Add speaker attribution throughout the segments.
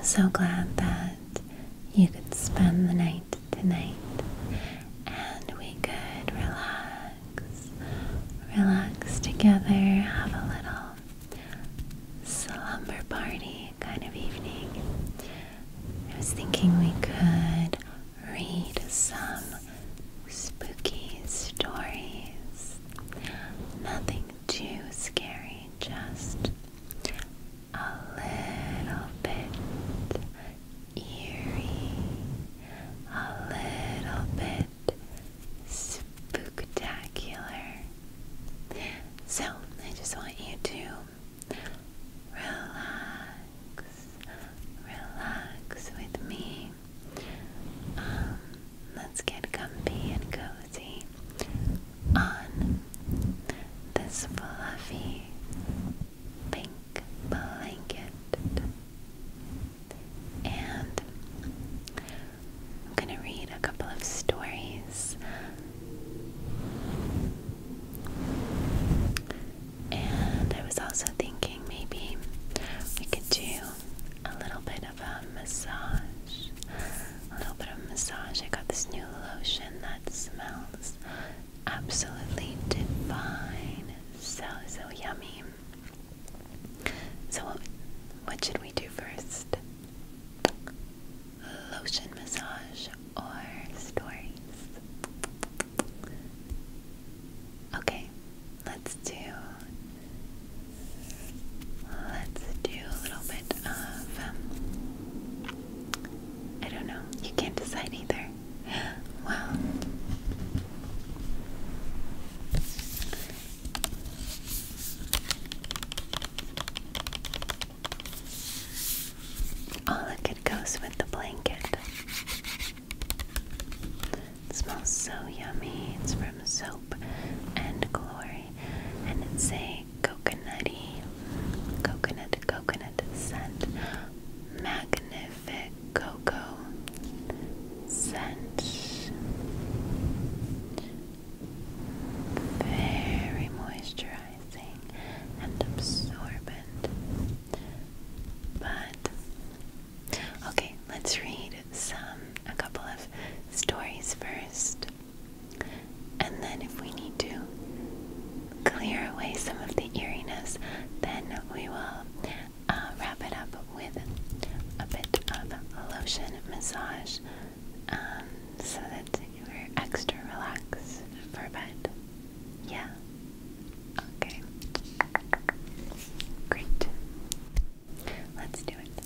Speaker 1: so glad that you could spend the night tonight and we could relax together, have a little slumber party kind of evening. I was thinking we could read some spooky stories. Nothing too scary, just a little bit eerie, a little bit spooktacular. So, I just want you to relax with me. Let's get comfy and cozy on this fluffy pink blanket. And I'm going to read a couple of stories. And I was also thinking maybe we could do a little bit of a massage. I got this new lotion that smells absolutely divine. So yummy. So what should we do first? Lotion massage or stories? Okay, let's do a little bit of, I don't know, you can't decide either. Well, oh look, it goes with the blanket. It smells so yummy. It's from Soap and Glory, and it's a coconut scent. Magnific cocoa scent. Very moisturizing and absorbent. But okay, let's read a couple of stories first, and then if we need to clear away some of the eeriness, then we will wrap it up with a bit of lotion massage, so that we're extra relaxed for bed. Yeah? Okay. Great. Let's do it.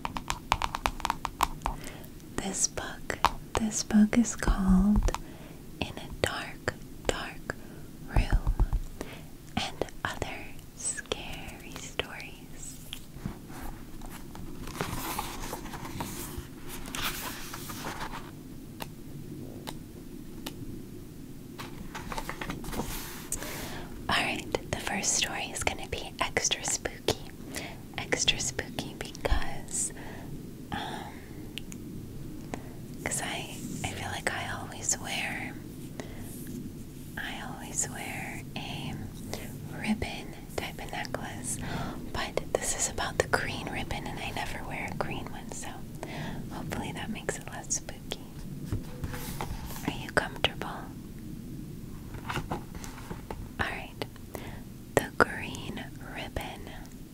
Speaker 1: This book is called In a Dark, Dark Room and Other Scary Stories. Alright, the first story is going to be extra spooky. Extra spooky because I feel like I always wear a ribbon type of necklace, but this is about the green ribbon and I never wear a green one, so hopefully that makes it less spooky. Are you comfortable? Alright, the green ribbon.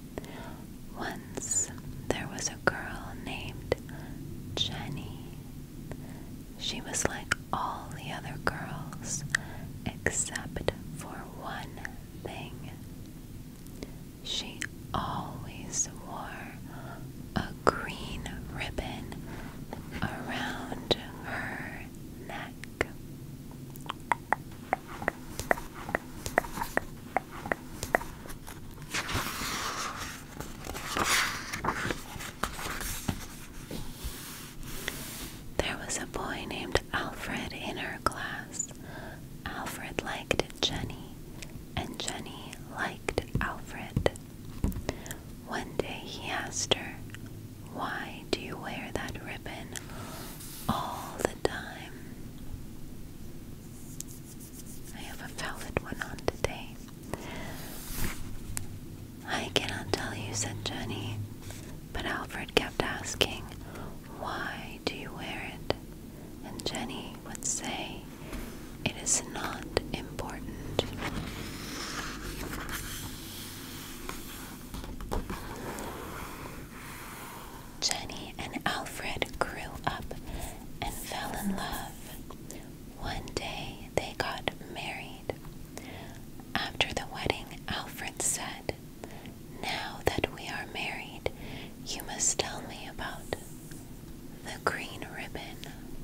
Speaker 1: Once there was a girl named Jenny. She was like all the other girls, except for one thing. She always wore a green ribbon around her neck. There was a boy named Alfred in her class. Alfred liked Jenny, and Jenny liked Alfred. One day he asked her, "Why do you wear that ribbon all the time?" I have a velvet one on today. "I cannot tell you," said Jenny, but Alfred kept asking. asking, "Why do you wear it?" And Jenny would say, "It is not important." Jenny and Alfred grew up and fell in love. One day they got married. After the wedding, Alfred said, "Now that we are married, you must tell me about the green ribbon."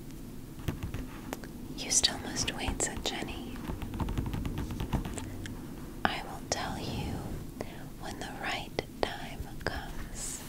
Speaker 1: "You still must wait," said Jenny. "I will tell you when the right time comes."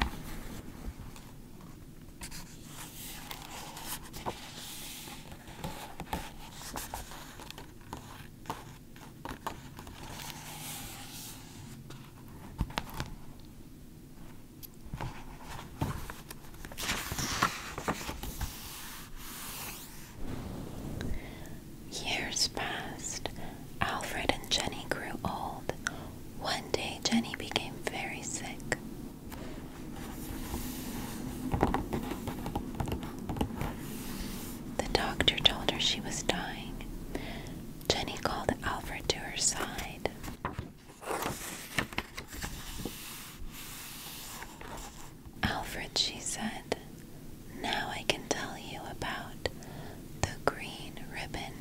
Speaker 1: Years passed. Alfred and Jenny grew old. One day, Jenny became very sick. The doctor told her she was dying. Jenny called Alfred to her side. "Alfred," she said, "now I can tell you about the green ribbon.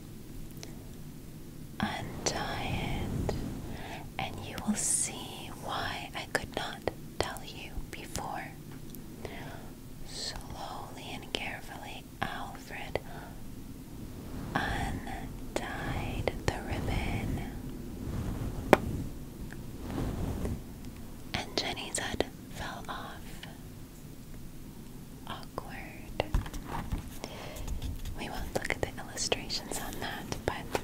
Speaker 1: Untie it, and you will see why I could not tell you before." Slowly and carefully, Alfred untied the ribbon, and Jenny's head fell off. Awkward. We won't look at the illustrations on that, but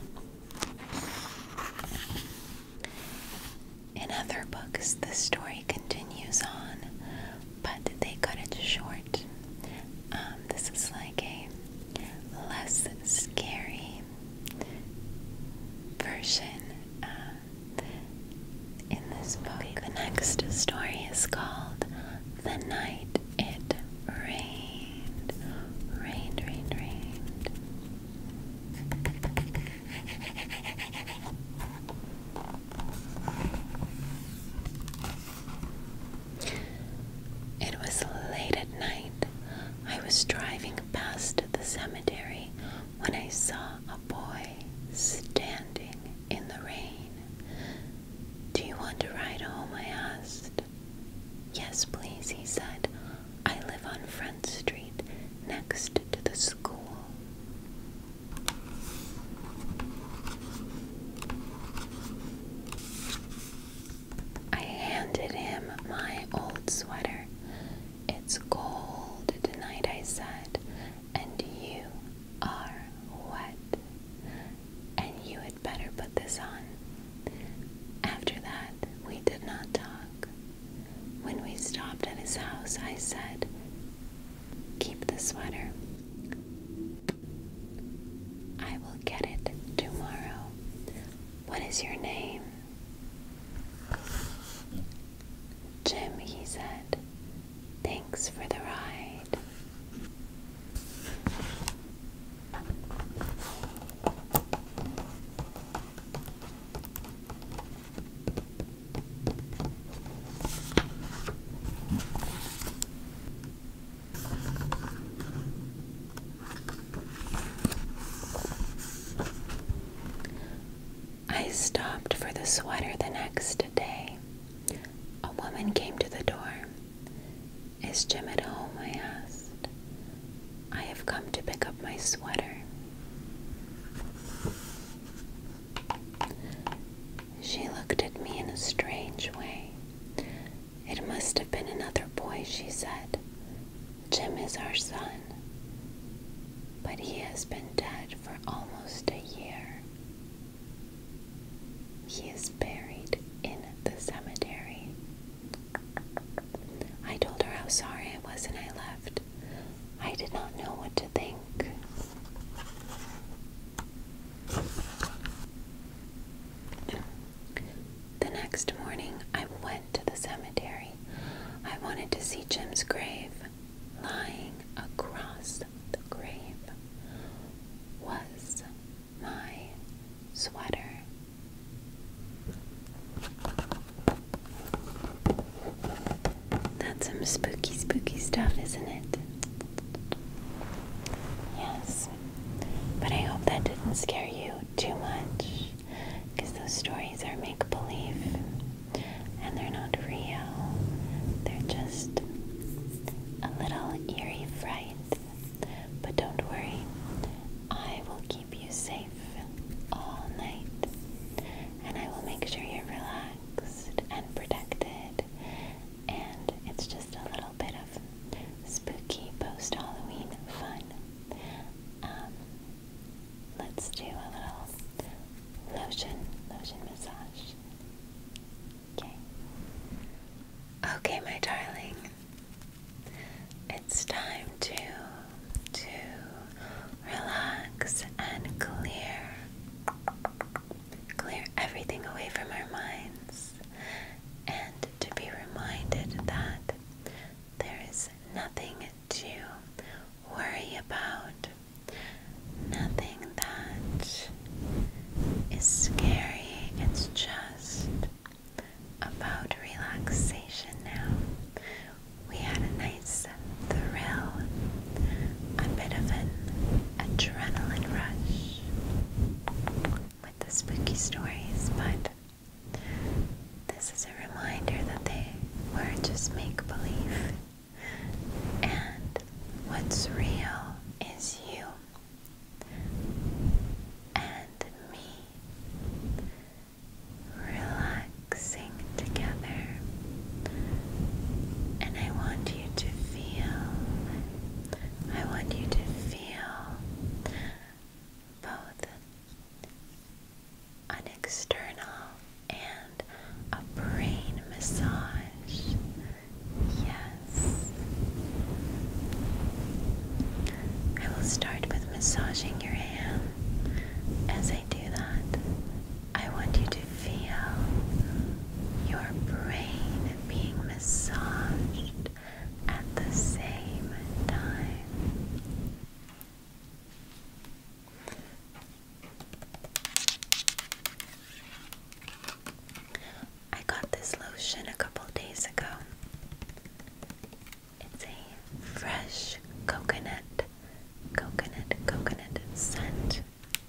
Speaker 1: in other books the story continues on, but they cut it short. This is like a less scary version in this book. The next story is called "The Night It Rained." Rained, rained, rained. It was late at night. I was driving past the cemetery when I saw a boy standing in the rain. "Do you want to ride home?" I asked. "Yes, please," he said. "I live on Front Street, next to the school." I handed him my old sweater. "It's cold tonight," I said, "and you are wet, and you had better put this on." After that, we did not talk. When we stopped at his house, I said, "Keep the sweater. I will get it tomorrow. What is your name?" "Jim," he said. "Thanks for the ride." I stopped for the sweater the next day. A woman came to the door. "Is Jim at home?" I asked. "I have come to pick up my sweater." She looked at me in a strange way. "It must have been another boy," she said. "Jim is our son, but he has been dead for almost a year. He is buried in the cemetery." I told her how sorry I was and I left. I did not know what to think. The next morning, I went to the cemetery. I wanted to see Jim's grave. got some spooky, spooky stuff, isn't it? Yes. But I hope that didn't scare you too much, because those stories are make-believe, and they're not real. They're just a little eerie fright. But don't worry, I will keep you safe all night, and I will make sure you're relaxed and protected, and it's just a little bit of spooky post-Halloween fun. Let's do a little lotion massage. Okay. Okay, my darling. It's time to relax and clear everything away from our minds, and to be reminded that there is nothing to worry about, nothing that is scary. It's just about relaxation now. We had a nice thrill, a bit of an adrenaline rush with the spooky stories, but this is a reminder that they were just make-believe, and what's real is you and me relaxing together. And I want you to feel both an external and a brain massage. Yes. I will start with massaging your hand. As I do that, I want you to feel your brain being massaged at the same time. I got this lotion a couple days ago. It's a fresh coconut scent.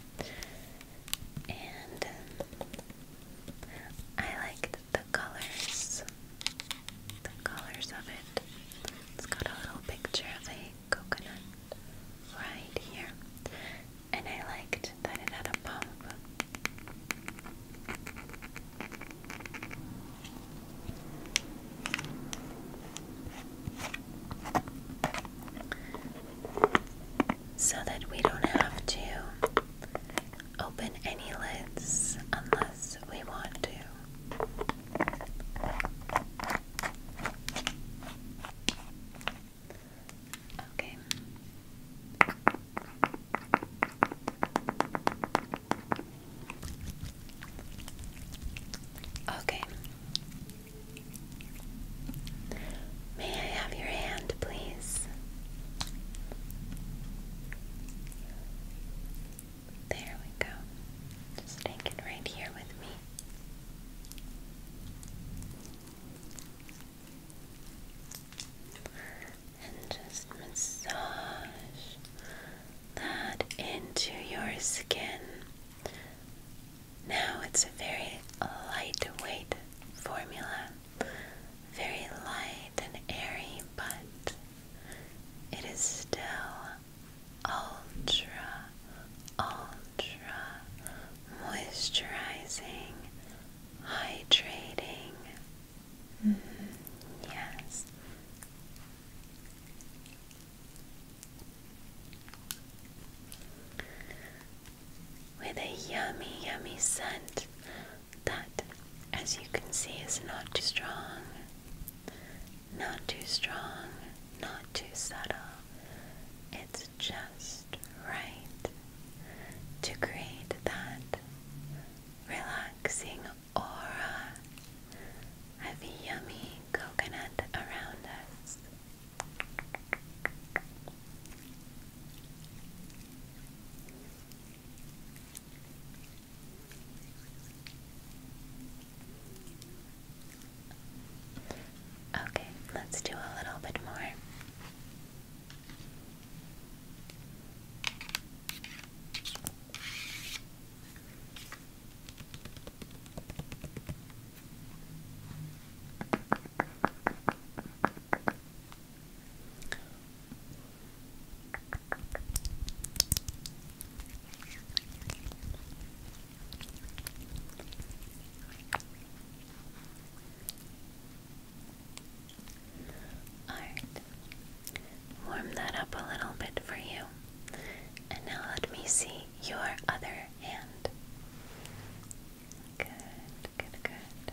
Speaker 1: And I liked the colors of it. It's got a little picture of a coconut right here, and I liked that it had a pump. So that we don't have to open any lids unless we want to. Okay. Okay. May I have your hand, please? There we go. Just take it right here with me. And just massage that into your skin. Now it's a very lightweight formula, very light and airy, but it is still ultra moisturizing, hydrating. Yes. With a yummy scent that, as you can see, is not too strong, not too subtle. It's just right to create that relaxing aura of yummy coconut around us. Okay, Let's do a little bit more. Alright, warm that up a little bit for you. And now let me see your other hand. Good, good, good.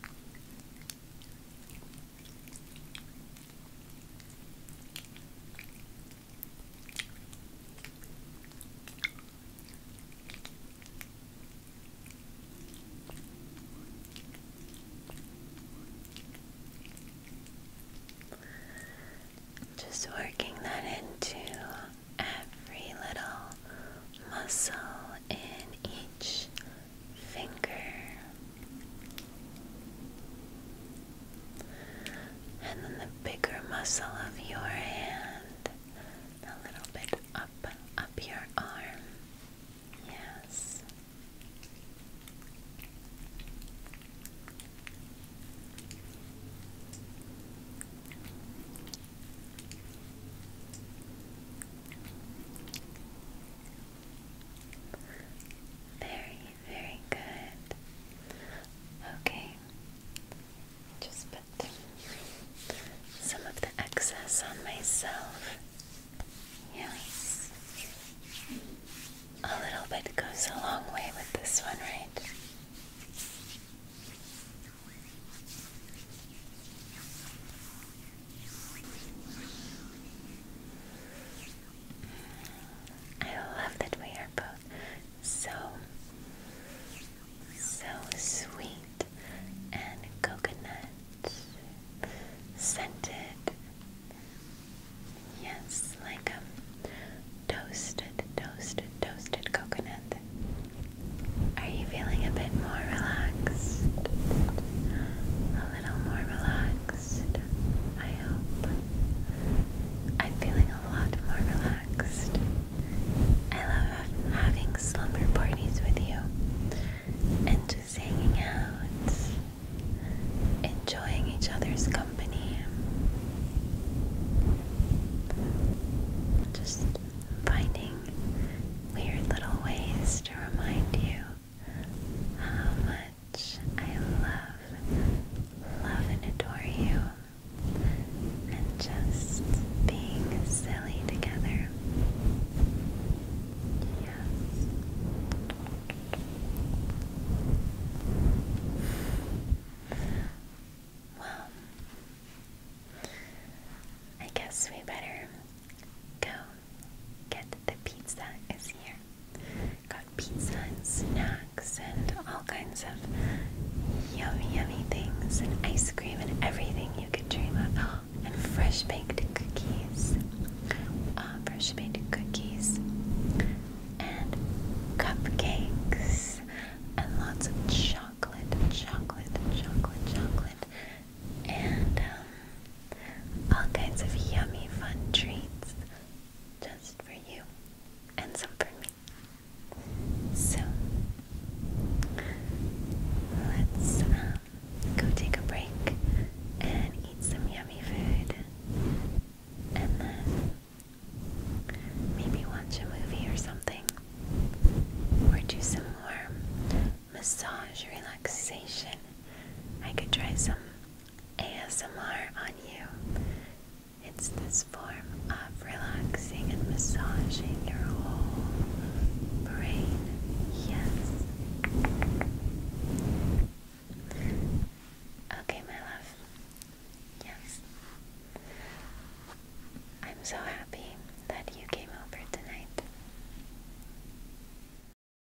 Speaker 1: Just working that into every little muscle in each finger. And then the bigger muscle of your hand, a little bit up your arm. Yes. Very, very good. Okay. Just put some of the excess on myself. Yes. A little bit goes a long way with this one, right? I love that we are both so sweet and coconut scented. Yes, like toasted coconut. Are you feeling a bit more relaxed? A little more relaxed, I hope. I'm feeling a lot more relaxed. I love having slumber parties with you and just hanging out, enjoying each other's company, just finding weird little ways to remind you how much I love and adore you, and just being silly together. Yes. Well, I guess we better go get the pizza is here. Got pizza and snacks and all kinds of yummy things and ice cream and everything you could dream of. And fresh baked cookies. And cupcakes and lots of chocolate. And all kinds of yummy fun treats just for you and some for me. So let's go take a break and eat some yummy food, and then maybe watch a movie or something, or do some more massage relaxation. I could try some ASMR on you. It's this form of relaxing and massaging your